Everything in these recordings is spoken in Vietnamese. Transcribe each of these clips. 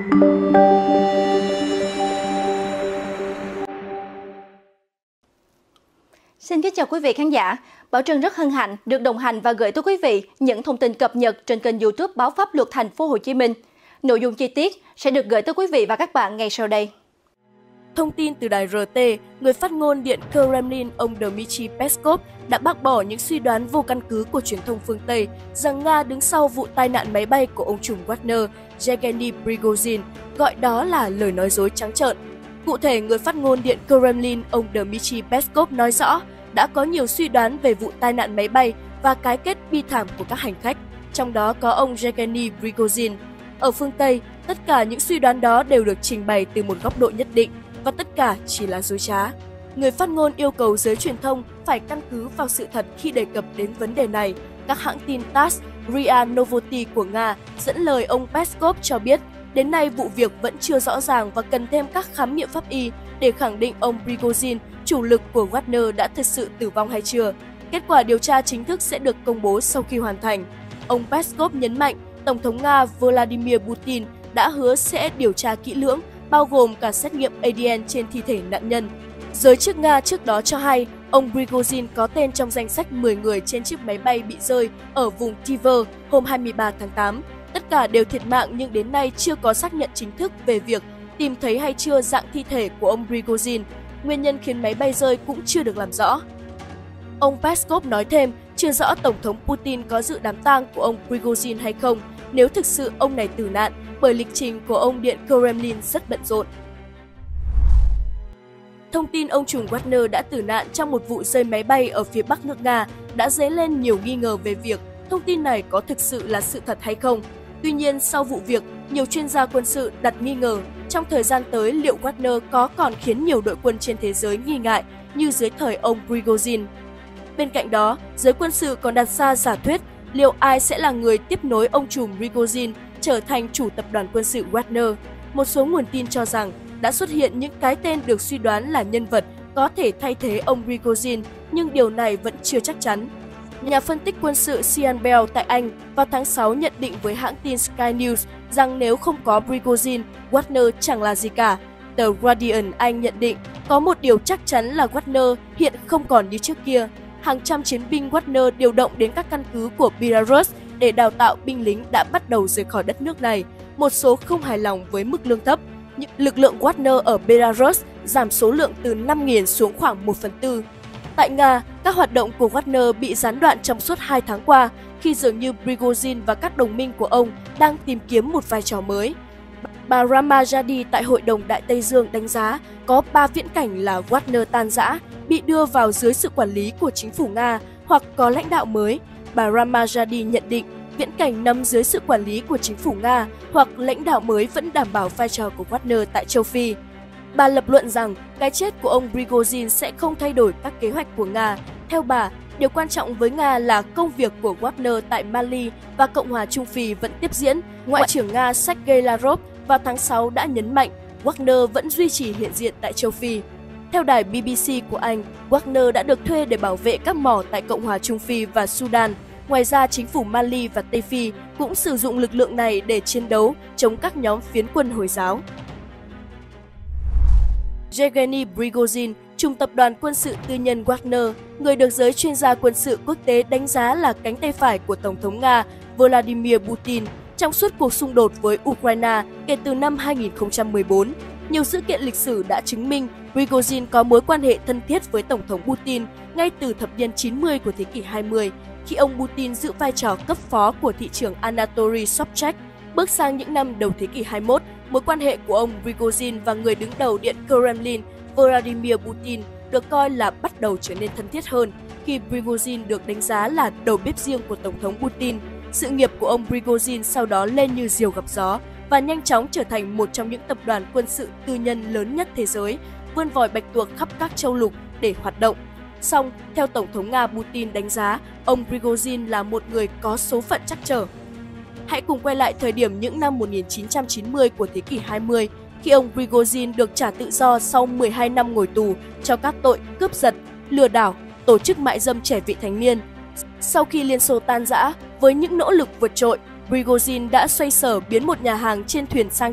Xin kính chào quý vị khán giả. Bảo Trân rất hân hạnh được đồng hành và gửi tới quý vị những thông tin cập nhật trên kênh YouTube Báo Pháp Luật Thành phố Hồ Chí Minh. Nội dung chi tiết sẽ được gửi tới quý vị và các bạn ngay sau đây. Thông tin từ đài RT, người phát ngôn Điện Kremlin ông Dmitry Peskov đã bác bỏ những suy đoán vô căn cứ của truyền thông phương Tây rằng Nga đứng sau vụ tai nạn máy bay của ông trùm Wagner Yevgeny Prigozhin, gọi đó là lời nói dối trắng trợn. Cụ thể, người phát ngôn Điện Kremlin ông Dmitry Peskov nói rõ đã có nhiều suy đoán về vụ tai nạn máy bay và cái kết bi thảm của các hành khách, trong đó có ông Yevgeny Prigozhin. Ở phương Tây, tất cả những suy đoán đó đều được trình bày từ một góc độ nhất định và tất cả chỉ là dối trá. Người phát ngôn yêu cầu giới truyền thông phải căn cứ vào sự thật khi đề cập đến vấn đề này. Các hãng tin TASS, RIA Novosti của Nga dẫn lời ông Peskov cho biết, đến nay vụ việc vẫn chưa rõ ràng và cần thêm các khám nghiệm pháp y để khẳng định ông Prigozhin, chủ lực của Wagner đã thực sự tử vong hay chưa. Kết quả điều tra chính thức sẽ được công bố sau khi hoàn thành. Ông Peskov nhấn mạnh, Tổng thống Nga Vladimir Putin đã hứa sẽ điều tra kỹ lưỡng, bao gồm cả xét nghiệm ADN trên thi thể nạn nhân. Giới chức Nga trước đó cho hay, ông Prigozhin có tên trong danh sách 10 người trên chiếc máy bay bị rơi ở vùng Tver hôm 23 tháng 8. Tất cả đều thiệt mạng nhưng đến nay chưa có xác nhận chính thức về việc tìm thấy hay chưa dạng thi thể của ông Prigozhin. Nguyên nhân khiến máy bay rơi cũng chưa được làm rõ. Ông Peskov nói thêm, chưa rõ Tổng thống Putin có dự đám tang của ông Prigozhin hay không, nếu thực sự ông này tử nạn, bởi lịch trình của ông Điện Kremlin rất bận rộn. Thông tin ông trùm Wagner đã tử nạn trong một vụ rơi máy bay ở phía bắc nước Nga đã dấy lên nhiều nghi ngờ về việc thông tin này có thực sự là sự thật hay không. Tuy nhiên, sau vụ việc, nhiều chuyên gia quân sự đặt nghi ngờ trong thời gian tới liệu Wagner có còn khiến nhiều đội quân trên thế giới nghi ngại như dưới thời ông Prigozhin. Bên cạnh đó, giới quân sự còn đặt ra giả thuyết liệu ai sẽ là người tiếp nối ông trùm Prigozhin trở thành chủ tập đoàn quân sự Wagner. Một số nguồn tin cho rằng đã xuất hiện những cái tên được suy đoán là nhân vật có thể thay thế ông Prigozhin, nhưng điều này vẫn chưa chắc chắn. Nhà phân tích quân sự Sian Bell tại Anh vào tháng 6 nhận định với hãng tin Sky News rằng nếu không có Prigozhin, Wagner chẳng là gì cả. Tờ Guardian Anh nhận định có một điều chắc chắn là Wagner hiện không còn như trước kia. Hàng trăm chiến binh Wagner điều động đến các căn cứ của Belarus để đào tạo binh lính đã bắt đầu rời khỏi đất nước này. Một số không hài lòng với mức lương thấp. Lực lượng Wagner ở Belarus giảm số lượng từ 5.000 xuống khoảng 1/4. Tại Nga, các hoạt động của Wagner bị gián đoạn trong suốt 2 tháng qua khi dường như Prigozhin và các đồng minh của ông đang tìm kiếm một vai trò mới. Bà Ramajadi tại Hội đồng Đại Tây Dương đánh giá có 3 viễn cảnh là Wagner tan rã, bị đưa vào dưới sự quản lý của chính phủ Nga hoặc có lãnh đạo mới. Bà Ramajadi nhận định viễn cảnh nằm dưới sự quản lý của chính phủ Nga hoặc lãnh đạo mới vẫn đảm bảo vai trò của Wagner tại châu Phi. Bà lập luận rằng cái chết của ông Prigozhin sẽ không thay đổi các kế hoạch của Nga. Theo bà, điều quan trọng với Nga là công việc của Wagner tại Mali và Cộng hòa Trung Phi vẫn tiếp diễn. Ngoại trưởng Nga Sergei Lavrov vào tháng 6 đã nhấn mạnh Wagner vẫn duy trì hiện diện tại châu Phi. Theo đài BBC của Anh, Wagner đã được thuê để bảo vệ các mỏ tại Cộng hòa Trung Phi và Sudan. Ngoài ra, chính phủ Mali và Tây Phi cũng sử dụng lực lượng này để chiến đấu chống các nhóm phiến quân Hồi giáo. Yevgeny Prigozhin, trùm tập đoàn quân sự tư nhân Wagner, người được giới chuyên gia quân sự quốc tế đánh giá là cánh tay phải của Tổng thống Nga Vladimir Putin trong suốt cuộc xung đột với Ukraine kể từ năm 2014. Nhiều sự kiện lịch sử đã chứng minh Prigozhin có mối quan hệ thân thiết với Tổng thống Putin ngay từ thập niên 90 của thế kỷ 20, khi ông Putin giữ vai trò cấp phó của thị trưởng Anatoly Sobchak. Bước sang những năm đầu thế kỷ 21, mối quan hệ của ông Prigozhin và người đứng đầu Điện Kremlin Vladimir Putin được coi là bắt đầu trở nên thân thiết hơn khi Prigozhin được đánh giá là đầu bếp riêng của Tổng thống Putin. Sự nghiệp của ông Prigozhin sau đó lên như diều gặp gió và nhanh chóng trở thành một trong những tập đoàn quân sự tư nhân lớn nhất thế giới, vươn vòi bạch tuộc khắp các châu lục để hoạt động. Song, theo Tổng thống Nga Putin đánh giá, ông Prigozhin là một người có số phận trắc trở. Hãy cùng quay lại thời điểm những năm 1990 của thế kỷ 20, khi ông Prigozhin được trả tự do sau 12 năm ngồi tù cho các tội cướp giật, lừa đảo, tổ chức mại dâm trẻ vị thành niên. Sau khi Liên Xô tan rã, với những nỗ lực vượt trội, Prigozhin đã xoay sở biến một nhà hàng trên thuyền sang trọng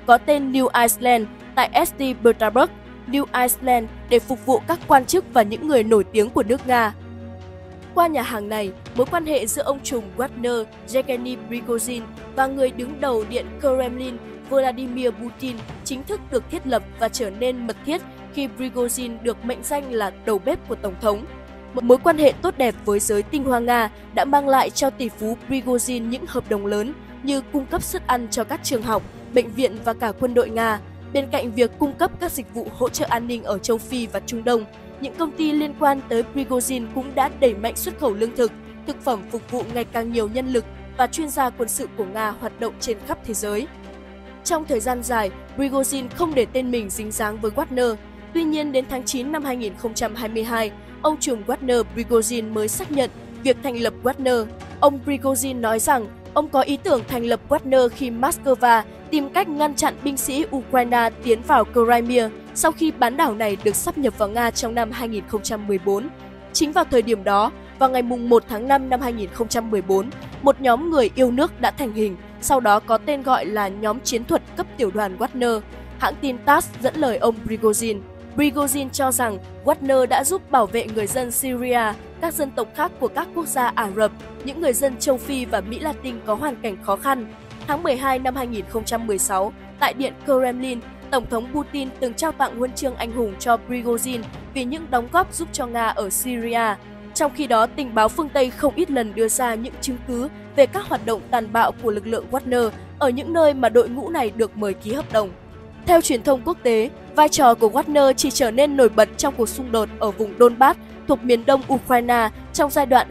có tên New Iceland tại St. Petersburg, New Iceland để phục vụ các quan chức và những người nổi tiếng của nước Nga. Qua nhà hàng này, mối quan hệ giữa ông trùm Wagner Yevgeny Prigozhin và người đứng đầu Điện Kremlin Vladimir Putin chính thức được thiết lập và trở nên mật thiết khi Prigozhin được mệnh danh là đầu bếp của Tổng thống. Một mối quan hệ tốt đẹp với giới tinh hoa Nga đã mang lại cho tỷ phú Prigozhin những hợp đồng lớn như cung cấp suất ăn cho các trường học, bệnh viện và cả quân đội Nga. Bên cạnh việc cung cấp các dịch vụ hỗ trợ an ninh ở châu Phi và Trung Đông, những công ty liên quan tới Prigozhin cũng đã đẩy mạnh xuất khẩu lương thực, thực phẩm phục vụ ngày càng nhiều nhân lực và chuyên gia quân sự của Nga hoạt động trên khắp thế giới. Trong thời gian dài, Prigozhin không để tên mình dính dáng với Wagner. Tuy nhiên, đến tháng 9 năm 2022, ông trùm Wagner Prigozhin mới xác nhận việc thành lập Wagner. Ông Prigozhin nói rằng ông có ý tưởng thành lập Wagner khi Moscow tìm cách ngăn chặn binh sĩ Ukraine tiến vào Crimea sau khi bán đảo này được sáp nhập vào Nga trong năm 2014. Chính vào thời điểm đó, vào ngày 1 tháng 5 năm 2014, một nhóm người yêu nước đã thành hình, sau đó có tên gọi là nhóm chiến thuật cấp tiểu đoàn Wagner. Hãng tin TASS dẫn lời ông Prigozhin. Prigozhin cho rằng Wagner đã giúp bảo vệ người dân Syria, các dân tộc khác của các quốc gia Ả Rập, những người dân châu Phi và Mỹ Latin có hoàn cảnh khó khăn. Tháng 12 năm 2016, tại Điện Kremlin, Tổng thống Putin từng trao tặng huân chương anh hùng cho Prigozhin vì những đóng góp giúp cho Nga ở Syria. Trong khi đó, tình báo phương Tây không ít lần đưa ra những chứng cứ về các hoạt động tàn bạo của lực lượng Wagner ở những nơi mà đội ngũ này được mời ký hợp đồng. Theo truyền thông quốc tế, vai trò của Wagner chỉ trở nên nổi bật trong cuộc xung đột ở vùng Donbass thuộc miền đông Ukraine trong giai đoạn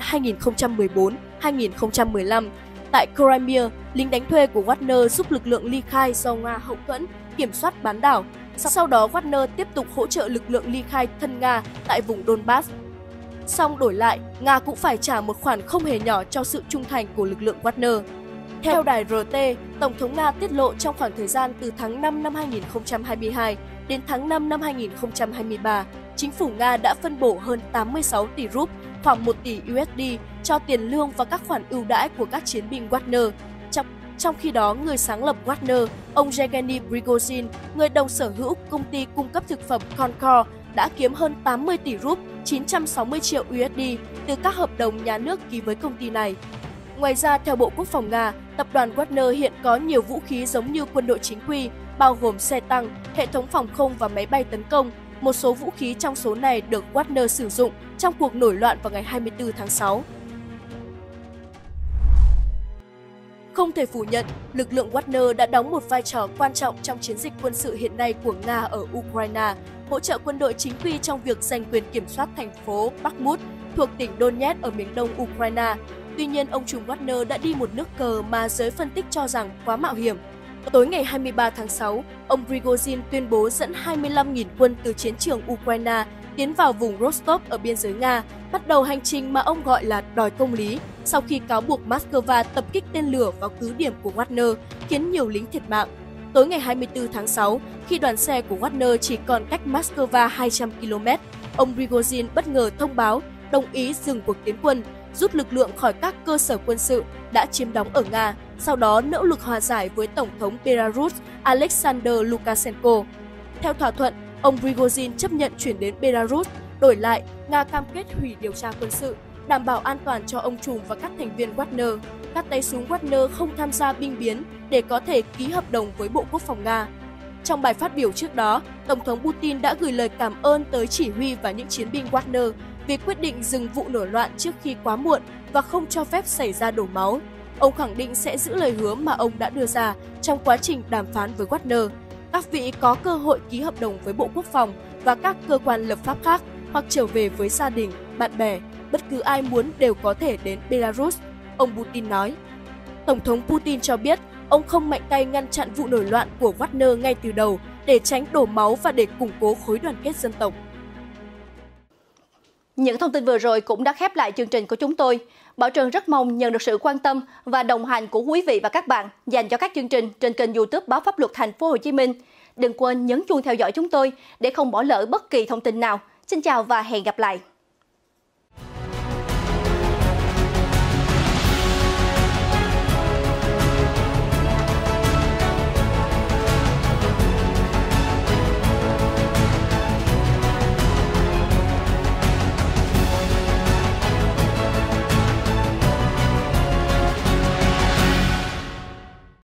2014-2015. Tại Crimea, lính đánh thuê của Wagner giúp lực lượng ly khai do Nga hậu thuẫn kiểm soát bán đảo. Sau đó, Wagner tiếp tục hỗ trợ lực lượng ly khai thân Nga tại vùng Donbass. Song đổi lại, Nga cũng phải trả một khoản không hề nhỏ cho sự trung thành của lực lượng Wagner. Theo đài RT, Tổng thống Nga tiết lộ trong khoảng thời gian từ tháng 5 năm 2022 đến tháng 5 năm 2023, chính phủ Nga đã phân bổ hơn 86 tỷ rúp, khoảng 1 tỷ USD cho tiền lương và các khoản ưu đãi của các chiến binh Wagner. Trong khi đó, người sáng lập Wagner, ông Yevgeny Prigozhin, người đồng sở hữu công ty cung cấp thực phẩm Concord, đã kiếm hơn 80 tỷ rúp, 960 triệu USD từ các hợp đồng nhà nước ký với công ty này. Ngoài ra, theo Bộ Quốc phòng Nga, tập đoàn Wagner hiện có nhiều vũ khí giống như quân đội chính quy, bao gồm xe tăng, hệ thống phòng không và máy bay tấn công. Một số vũ khí trong số này được Wagner sử dụng trong cuộc nổi loạn vào ngày 24 tháng 6. Không thể phủ nhận, lực lượng Wagner đã đóng một vai trò quan trọng trong chiến dịch quân sự hiện nay của Nga ở Ukraine, hỗ trợ quân đội chính quy trong việc giành quyền kiểm soát thành phố Bakhmut thuộc tỉnh Donetsk ở miền đông Ukraine. Tuy nhiên, ông trùm Wagner đã đi một nước cờ mà giới phân tích cho rằng quá mạo hiểm. Tối ngày 23 tháng 6, ông Prigozhin tuyên bố dẫn 25.000 quân từ chiến trường Ukraine tiến vào vùng Rostov ở biên giới Nga, bắt đầu hành trình mà ông gọi là đòi công lý, sau khi cáo buộc Moscow tập kích tên lửa vào cứ điểm của Wagner, khiến nhiều lính thiệt mạng. Tối ngày 24 tháng 6, khi đoàn xe của Wagner chỉ còn cách Moscow 200 km, ông Prigozhin bất ngờ thông báo đồng ý dừng cuộc tiến quân, rút lực lượng khỏi các cơ sở quân sự đã chiếm đóng ở Nga, sau đó nỗ lực hòa giải với Tổng thống Belarus Alexander Lukashenko. Theo thỏa thuận, ông Prigozhin chấp nhận chuyển đến Belarus, đổi lại, Nga cam kết hủy điều tra quân sự, đảm bảo an toàn cho ông trùm và các thành viên Wagner. Các tay súng Wagner không tham gia binh biến để có thể ký hợp đồng với Bộ Quốc phòng Nga. Trong bài phát biểu trước đó, Tổng thống Putin đã gửi lời cảm ơn tới chỉ huy và những chiến binh Wagner vì quyết định dừng vụ nổi loạn trước khi quá muộn và không cho phép xảy ra đổ máu. Ông khẳng định sẽ giữ lời hứa mà ông đã đưa ra trong quá trình đàm phán với Wagner. Các vị có cơ hội ký hợp đồng với Bộ Quốc phòng và các cơ quan lập pháp khác hoặc trở về với gia đình, bạn bè. Bất cứ ai muốn đều có thể đến Belarus, ông Putin nói. Tổng thống Putin cho biết ông không mạnh tay ngăn chặn vụ nổi loạn của Wagner ngay từ đầu để tránh đổ máu và để củng cố khối đoàn kết dân tộc. Những thông tin vừa rồi cũng đã khép lại chương trình của chúng tôi. Bảo Trân rất mong nhận được sự quan tâm và đồng hành của quý vị và các bạn dành cho các chương trình trên kênh YouTube Báo Pháp Luật Thành phố Hồ Chí Minh. Đừng quên nhấn chuông theo dõi chúng tôi để không bỏ lỡ bất kỳ thông tin nào. Xin chào và hẹn gặp lại.